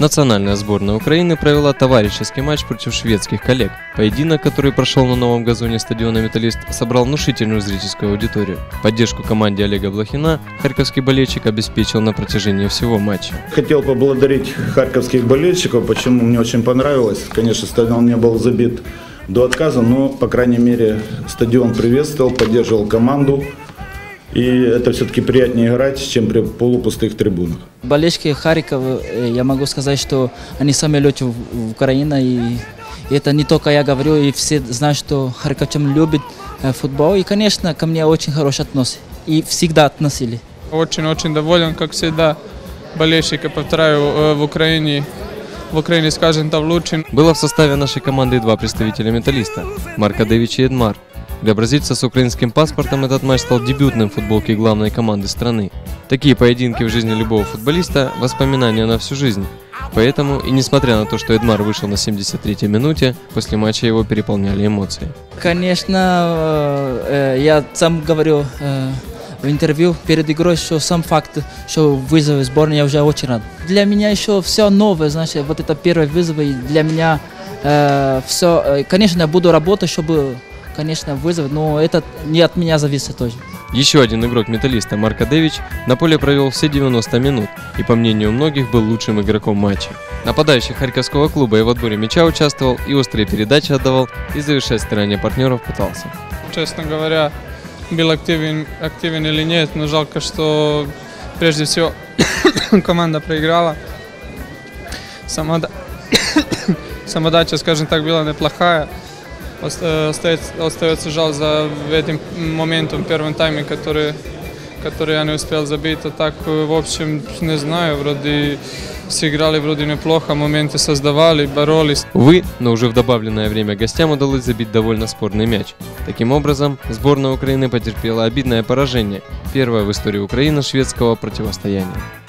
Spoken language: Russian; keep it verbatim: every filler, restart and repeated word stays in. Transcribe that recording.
Национальная сборная Украины провела товарищеский матч против шведских коллег. Поединок, который прошел на новом газоне стадиона «Металлист», собрал внушительную зрительскую аудиторию. Поддержку команде Олега Блохина харьковский болельщик обеспечил на протяжении всего матча. Хотел поблагодарить харьковских болельщиков, почему мне очень понравилось. Конечно, стадион не был забит до отказа, но, по крайней мере, стадион приветствовал, поддерживал команду. И это все-таки приятнее играть, чем при полупустых трибунах. Болельщики Харькова, я могу сказать, что они сами люди в Украине. И это не только я говорю, и все знают, что харьковчане любят футбол. И, конечно, ко мне очень хорошо относятся. И всегда относили. Очень-очень доволен, как всегда. Болельщики, повторяю, в Украине. В Украине, скажем так, лучше. Было в составе нашей команды два представителя «Металлиста» – Маркадевич и Эдмар. Для бразильца с украинским паспортом этот матч стал дебютным в футболке главной команды страны. Такие поединки в жизни любого футболиста – воспоминания на всю жизнь. Поэтому, и несмотря на то, что Эдмар вышел на семьдесят третьей минуте, после матча его переполняли эмоции. Конечно, я сам говорю в интервью перед игрой, что сам факт, что вызов сборной, я уже очень рад. Для меня еще все новое, значит, вот это первый вызов, и для меня все, конечно, я буду работать, чтобы... Конечно, вызов, но это не от меня зависит тоже. Еще один игрок «Металлиста» Маркадевич на поле провел все девяносто минут и, по мнению многих, был лучшим игроком матча. Нападающий харьковского клуба и в отборе мяча участвовал, и острые передачи отдавал, и завершать старания партнеров пытался. Честно говоря, был активен, активен или нет, но жалко, что прежде всего команда проиграла. Самода... Самодача, скажем так, была неплохая. Остается, остается жаль за этим моментом в первом тайме, который, который я не успел забить. А так, в общем, не знаю, вроде сыграли вроде неплохо, моменты создавали, боролись. Увы, но уже в добавленное время гостям удалось забить довольно спорный мяч. Таким образом, сборная Украины потерпела обидное поражение, первое в истории Украины шведского противостояния.